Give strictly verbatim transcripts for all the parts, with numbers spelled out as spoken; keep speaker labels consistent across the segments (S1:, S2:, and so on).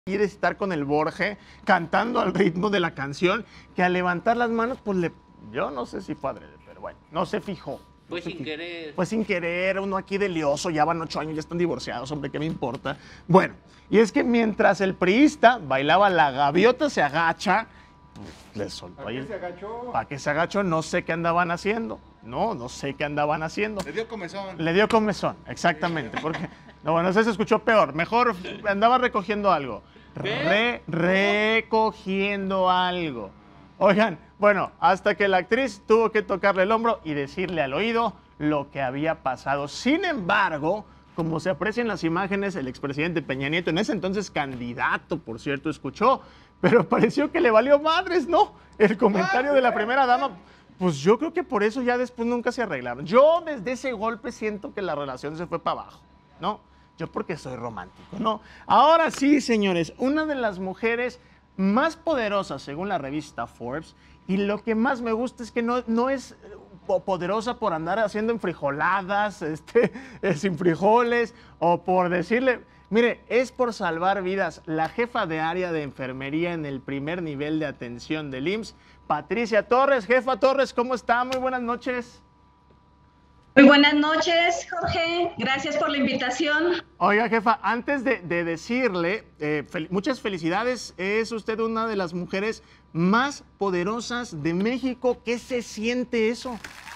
S1: ir a estar con el Borge cantando al ritmo de la canción, que al levantar las manos, pues le, yo no sé si fue adrede, pero bueno, no se fijó.
S2: Fue
S1: no se
S2: sin
S1: fijó.
S2: querer.
S1: Fue sin querer, uno aquí de lioso, ya van ocho años, ya están divorciados, hombre, ¿qué me importa? Bueno, y es que mientras el priista bailaba La Gaviota se agacha, le soltó ahí.
S3: ¿Para qué se agachó?
S1: ¿Para qué se agachó? No sé qué andaban haciendo. No, no sé qué andaban haciendo.
S3: Le dio comezón.
S1: Le dio comezón, exactamente. Porque, no, bueno, ese se escuchó peor. Mejor andaba recogiendo algo. Re, recogiendo algo. Oigan, bueno, hasta que la actriz tuvo que tocarle el hombro y decirle al oído lo que había pasado. Sin embargo, como se aprecia en las imágenes, el expresidente Peña Nieto, en ese entonces candidato, por cierto, escuchó, pero pareció que le valió madres, ¿no? El comentario de la primera dama, pues yo creo que por eso ya después nunca se arreglaron. Yo desde ese golpe siento que la relación se fue para abajo, ¿no? Yo porque soy romántico, ¿no? Ahora sí, señores, una de las mujeres más poderosas según la revista Forbes, y lo que más me gusta es que no, no es poderosa por andar haciendo enfrijoladas, este, eh, sin frijoles, o por decirle, mire, es por salvar vidas. La jefa de área de enfermería en el primer nivel de atención del I M S S, Patricia Torres. Jefa Torres, ¿cómo está? Muy buenas noches.
S4: Muy buenas noches, Jorge. Gracias por la invitación.
S1: Oiga, jefa, antes de, de decirle, eh, fel muchas felicidades. Es usted una de las mujeres más poderosas de México. ¿Qué se siente eso?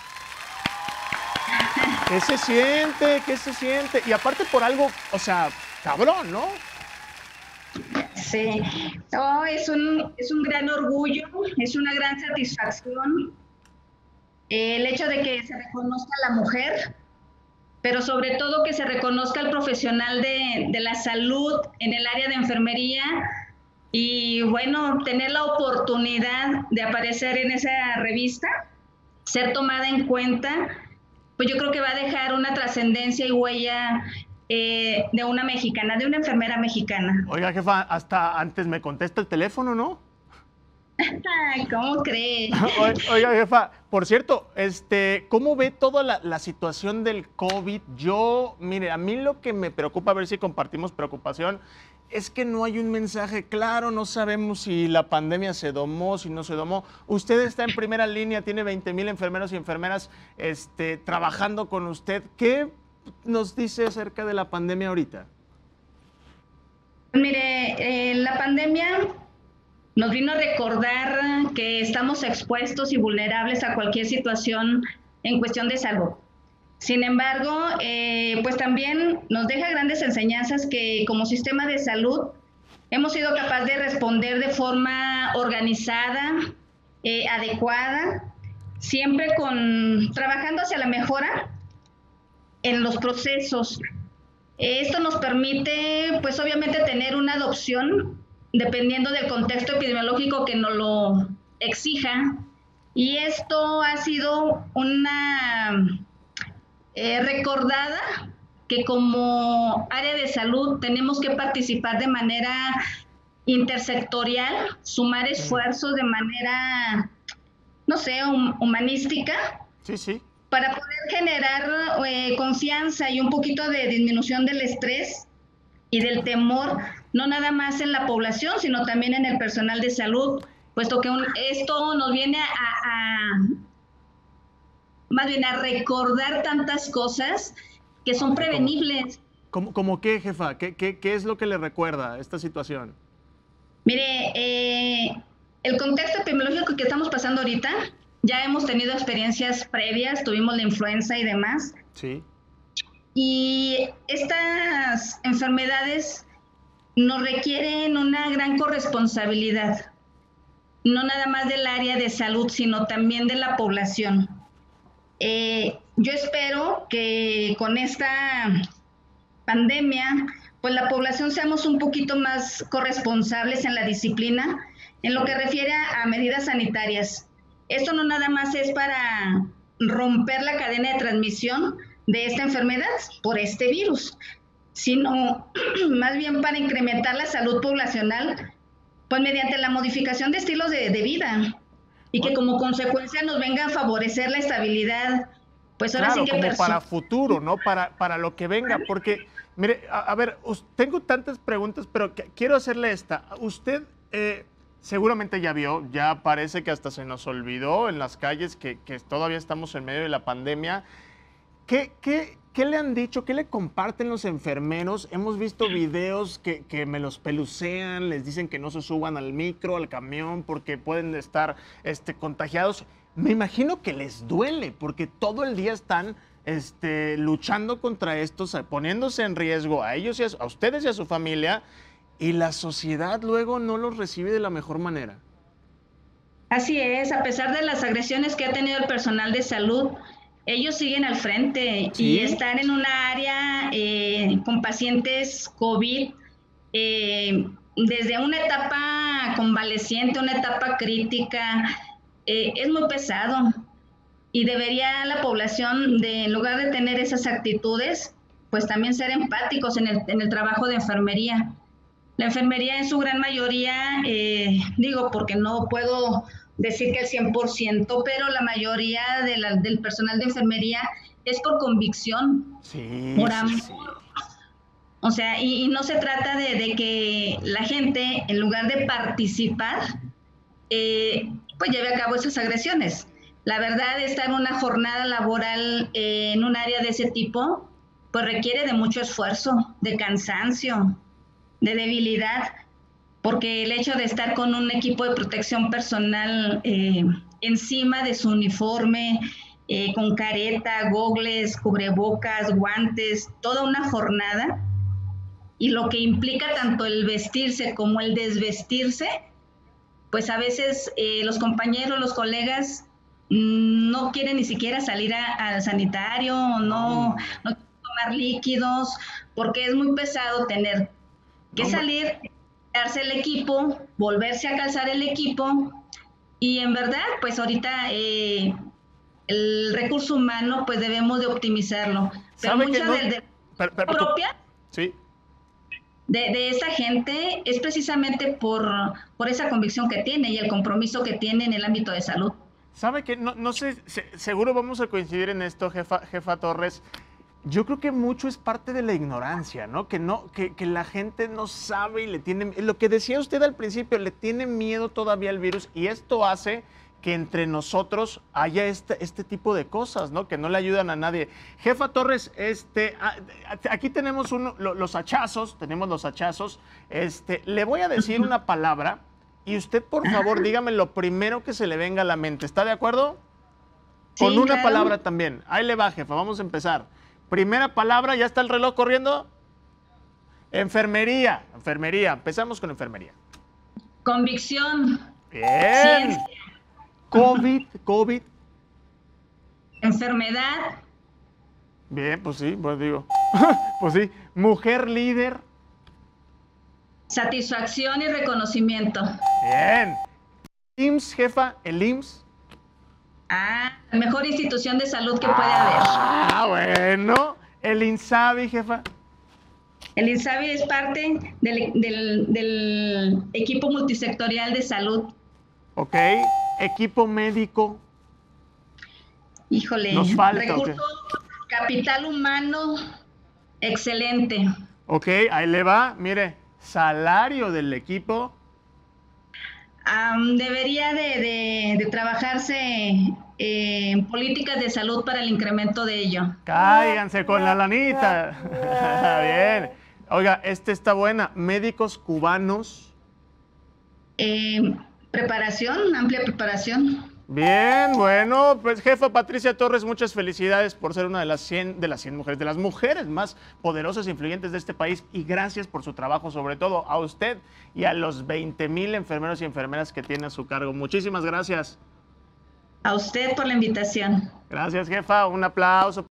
S1: ¿Qué se siente? ¿Qué se siente? Y aparte por algo, o sea, cabrón, ¿no?
S4: Sí. Oh, es un, es un gran orgullo, es una gran satisfacción. El hecho de que se reconozca a la mujer, pero sobre todo que se reconozca al profesional de, de la salud en el área de enfermería y bueno, tener la oportunidad de aparecer en esa revista, ser tomada en cuenta, pues yo creo que va a dejar una trascendencia y huella eh, de una mexicana, de una enfermera mexicana.
S1: Oiga, jefa, hasta antes me contesta el teléfono, ¿no?
S4: ¿Cómo cree?
S1: Oiga, jefa, por cierto, este, ¿cómo ve toda la, la situación del COVID? Yo, mire, a mí lo que me preocupa, a ver si compartimos preocupación, es que no hay un mensaje claro, no sabemos si la pandemia se domó, si no se domó. Usted está en primera línea, tiene veinte mil enfermeros y enfermeras este, trabajando con usted. ¿Qué nos dice acerca de la pandemia ahorita?
S4: Mire, eh, la pandemia nos vino a recordar que estamos expuestos y vulnerables a cualquier situación en cuestión de salud. Sin embargo, eh, pues también nos deja grandes enseñanzas que como sistema de salud hemos sido capaces de responder de forma organizada, eh, adecuada, siempre con, trabajando hacia la mejora en los procesos. Esto nos permite, pues obviamente, tener una adopción dependiendo del contexto epidemiológico que nos lo exija. Y esto ha sido una eh, recordada que como área de salud tenemos que participar de manera intersectorial, sumar esfuerzos de manera, no sé, hum, humanística.
S1: Sí, sí.
S4: Para poder generar eh, confianza y un poquito de disminución del estrés y del temor, no nada más en la población, sino también en el personal de salud, puesto que un, esto nos viene a, a, más bien a recordar tantas cosas que son prevenibles.
S1: ¿Cómo, cómo qué, jefa? ¿Qué, qué, ¿Qué es lo que le recuerda esta situación?
S4: Mire, eh, el contexto epidemiológico que estamos pasando ahorita, ya hemos tenido experiencias previas, tuvimos la influenza y demás.
S1: Sí.
S4: Y estas enfermedades nos requieren una gran corresponsabilidad, no nada más del área de salud, sino también de la población. Eh, yo espero que con esta pandemia, pues la población seamos un poquito más corresponsables en la disciplina, en lo que refiere a medidas sanitarias. Esto no nada más es para romper la cadena de transmisión de esta enfermedad por este virus, sino más bien para incrementar la salud poblacional, pues mediante la modificación de estilos de, de vida y que como consecuencia nos venga a favorecer la estabilidad, pues ahora
S1: claro,
S4: sí que
S1: como para futuro, ¿no? Para, para lo que venga, porque Mire, a, a ver, us, tengo tantas preguntas, pero que, quiero hacerle esta. Usted eh, seguramente ya vio, ya parece que hasta se nos olvidó en las calles que, que todavía estamos en medio de la pandemia. ¿Qué, qué, qué le han dicho? ¿Qué le comparten los enfermeros? Hemos visto videos que, que me los pelucean, les dicen que no se suban al micro, al camión, porque pueden estar este, contagiados. Me imagino que les duele, porque todo el día están este, luchando contra esto, poniéndose en riesgo a ellos y a, a ustedes y a su familia, y la sociedad luego no los recibe de la mejor manera.
S4: Así es, a pesar de las agresiones que ha tenido el personal de salud, ellos siguen al frente. ¿Sí? Y están en una área eh, con pacientes COVID, eh, desde una etapa convaleciente, una etapa crítica, eh, es muy pesado. Y debería la población, de, en lugar de tener esas actitudes, pues también ser empáticos en el, en el trabajo de enfermería. La enfermería en su gran mayoría, eh, digo porque no puedo decir que el cien por ciento, pero la mayoría de la, del personal de enfermería es por convicción,
S1: sí,
S4: por amor.
S1: Sí, sí.
S4: O sea, y, y no se trata de, de que la gente, en lugar de participar, eh, pues lleve a cabo esas agresiones. La verdad, estar en una jornada laboral eh, en un área de ese tipo, pues requiere de mucho esfuerzo, de cansancio, de debilidad, porque el hecho de estar con un equipo de protección personal eh, encima de su uniforme, eh, con careta, gogles, cubrebocas, guantes, toda una jornada, y lo que implica tanto el vestirse como el desvestirse, pues a veces eh, los compañeros, los colegas, no quieren ni siquiera salir a, al sanitario, no, no tomar líquidos, porque es muy pesado tener que salir, darse el equipo, volverse a calzar el equipo, y en verdad, pues ahorita eh, el recurso humano, pues debemos de optimizarlo. Pero mucha no? de, de
S1: pero, pero,
S4: propia
S1: sí.
S4: de, de esa gente es precisamente por, por esa convicción que tiene y el compromiso que tiene en el ámbito de salud.
S1: ¿Sabe qué? No, no sé, se, seguro vamos a coincidir en esto, jefa, jefa Torres. Yo creo que mucho es parte de la ignorancia, ¿no? Que, no que, que la gente no sabe y le tiene... Lo que decía usted al principio, le tiene miedo todavía al virus, y esto hace que entre nosotros haya este, este tipo de cosas, ¿no? Que no le ayudan a nadie. Jefa Torres, este, aquí tenemos uno, los hachazos, tenemos los hachazos. Este, le voy a decir una palabra y usted, por favor, dígame lo primero que se le venga a la mente. ¿Está de acuerdo?
S4: Sí,
S1: con una
S4: claro.
S1: palabra también. Ahí le va, jefa, vamos a empezar. Primera palabra, ¿ya está el reloj corriendo? Enfermería, enfermería. Empezamos con enfermería.
S4: Convicción.
S1: Bien.
S4: Ciencia.
S1: COVID, COVID.
S4: Enfermedad.
S1: Bien, pues sí, pues digo. Pues sí. Mujer líder.
S4: Satisfacción y reconocimiento.
S1: Bien. I M S S, jefa, el I M S S.
S4: Ah, la mejor institución de salud que puede haber.
S1: Ah, bueno. El INSABI, jefa.
S4: El INSABI es parte del, del, del equipo multisectorial de salud.
S1: Ok. Equipo médico.
S4: Híjole.
S1: Nos falta.
S4: Recursos, capital humano, excelente.
S1: Ok, ahí le va. Mire, salario del equipo.
S4: Um, debería de, de, de trabajarse eh, en políticas de salud para el incremento de ello.
S1: Cáiganse con la lanita. Bien. Oiga, esta está buena. Médicos cubanos.
S4: Eh, preparación, amplia preparación.
S1: Bien, bueno, pues jefa Patricia Torres, muchas felicidades por ser una de las cien, de las cien mujeres, de las mujeres más poderosas e influyentes de este país, y gracias por su trabajo, sobre todo a usted y a los veinte mil enfermeros y enfermeras que tiene a su cargo. Muchísimas gracias.
S4: A usted por la invitación.
S1: Gracias, jefa. Un aplauso.